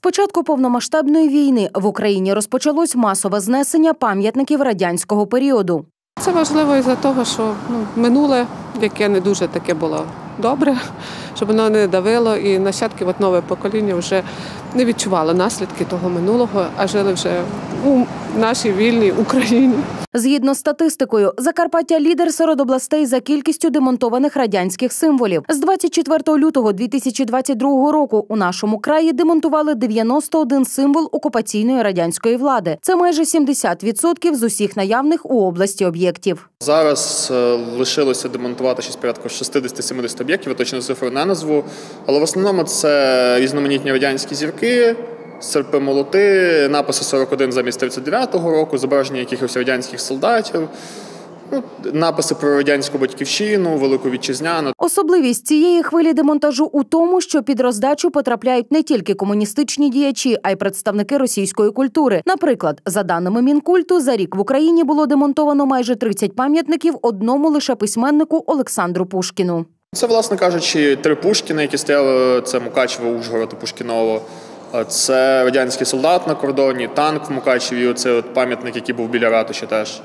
початку повномасштабної війни в Україні розпочалось масове знесення пам'ятників радянського періоду. Це важливо із-за того, що минуле, яке не дуже таке було добре, щоб воно не давило, і нащадки, нове покоління вже не відчувало наслідки того минулого, а жили вже у нашій вільній Україні. Згідно з статистикою, Закарпаття – лідер серед областей за кількістю демонтованих радянських символів. З 24 лютого 2022 року у нашому краї демонтували 91 символ окупаційної радянської влади. Це майже 70% з усіх наявних у області об'єктів. Зараз лишилося демонтувати щось порядку 60-70 об'єктів, я точно цифру не назву. Але в основному це різноманітні радянські зірки, серпи, молоти, написи 41 замість 39-го року, зображення якихось радянських солдатів, написи про радянську батьківщину, Велику Вітчизняну. Особливість цієї хвилі демонтажу у тому, що під роздачу потрапляють не тільки комуністичні діячі, а й представники російської культури. Наприклад, за даними Мінкульту, за рік в Україні було демонтовано майже 30 пам'ятників одному лише письменнику Олександру Пушкіну. Це, власне кажучи, 3 Пушкіни, які стояли, це Мукачево, Ужгород і Пушкіново. Це радянський солдат на кордоні, танк в Мукачеві, оце пам'ятник, який був біля ратуші теж.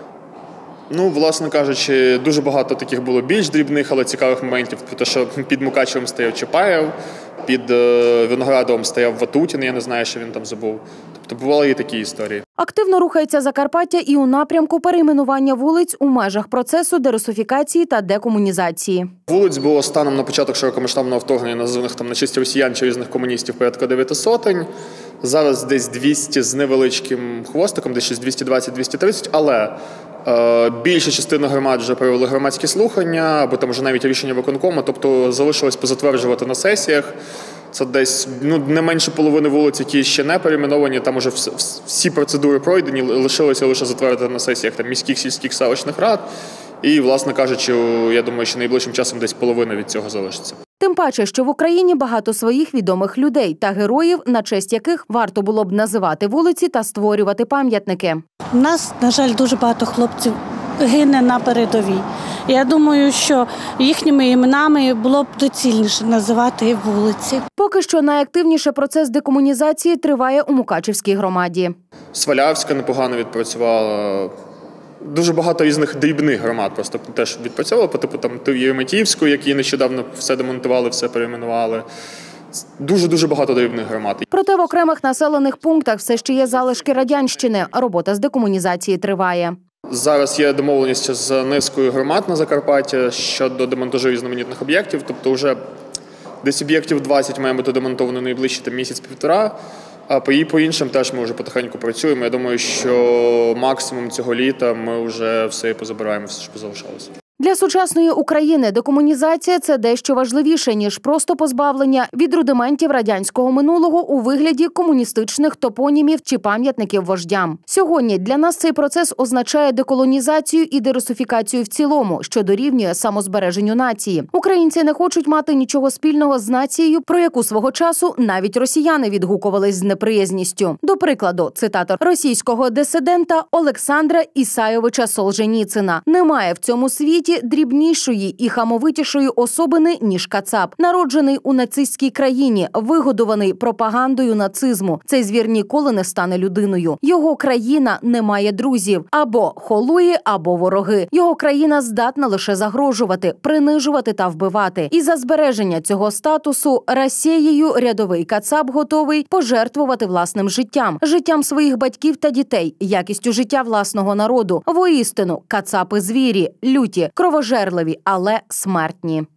Власне кажучи, дуже багато таких було більш дрібних, але цікавих моментів. Те, що під Мукачевом стояв Чапаєв, під Виноградовим стояв Ватутін, я не знаю, що він там забув. Тобто бували і такі історії. Активно рухається Закарпаття і у напрямку перейменування вулиць у межах процесу дерусифікації та декомунізації. Вулиць було станом на початок широкомасштабного вторгнення названих на чисті росіян чи різних комуністів порядка 900. Зараз десь 200 з невеличким хвостиком, десь 220-230, але більша частина громад вже провели громадські слухання, або там вже навіть рішення виконкому, тобто залишилось позатверджувати на сесіях. Це десь не менше половини вулиць, які ще не перейменовані, там уже всі процедури пройдені, лишилося лише затвердити на сесіях міських, сільських, селищних рад. І, власне кажучи, я думаю, що найближчим часом десь половина від цього залишиться. Тим паче, що в Україні багато своїх відомих людей та героїв, на честь яких варто було б називати вулиці та створювати пам'ятники. У нас, на жаль, дуже багато хлопців гине на передовій. Я думаю, що їхніми іменами було б доцільніше називати вулиці. Поки що найактивніше процес декомунізації триває у Мукачевській громаді. Свалявська непогано відпрацювала. Дуже багато різних дрібних громад просто теж відпрацьовували, по типу Єреметіївської, які нещодавно все демонтували, все перейменували. Дуже багато дрібних громад. Проте в окремих населених пунктах все ще є залишки радянщини. Робота з декомунізації триває. Зараз є домовленість з низкою громад на Закарпатті щодо демонтажу різноманітних об'єктів. Тобто вже десь об'єктів 20 має бути демонтовано найближчі місяць-півтора. А по іншим теж ми вже потихеньку працюємо. Я думаю, що максимум цього літа ми вже все позабираємо, все, що залишалося. Для сучасної України декомунізація – це дещо важливіше, ніж просто позбавлення від рудиментів радянського минулого у вигляді комуністичних топонімів чи пам'ятників вождям. Сьогодні для нас цей процес означає деколонізацію і дерусифікацію в цілому, що дорівнює самозбереженню нації. Українці не хочуть мати нічого спільного з нацією, про яку свого часу навіть росіяни відгукувались з неприязністю. До прикладу, цитата російського дисидента Олександра Ісайовича Солженіцина: «Немає в цьому світі дрібнішої і хамовитішої особини, ніж Кацап. Народжений у нацистській країні, вигодований пропагандою нацизму. Цей звір ніколи не стане людиною. Його країна не має друзів. Або холуї, або вороги. Його країна здатна лише загрожувати, принижувати та вбивати. І за збереження цього статусу Росією рядовий Кацап готовий пожертвувати власним життям, життям своїх батьків та дітей, якістю життя власного народу. Воістину, Кацапи – звірі, люті, кровожерливі, але смертні».